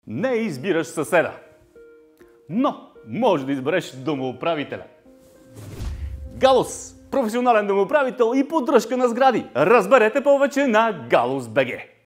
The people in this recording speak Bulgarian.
Не избираш съседа, но може да избереш домоуправителя. Галус – професионален домоуправител и поддръжка на сгради. Разберете повече на Galus.bg.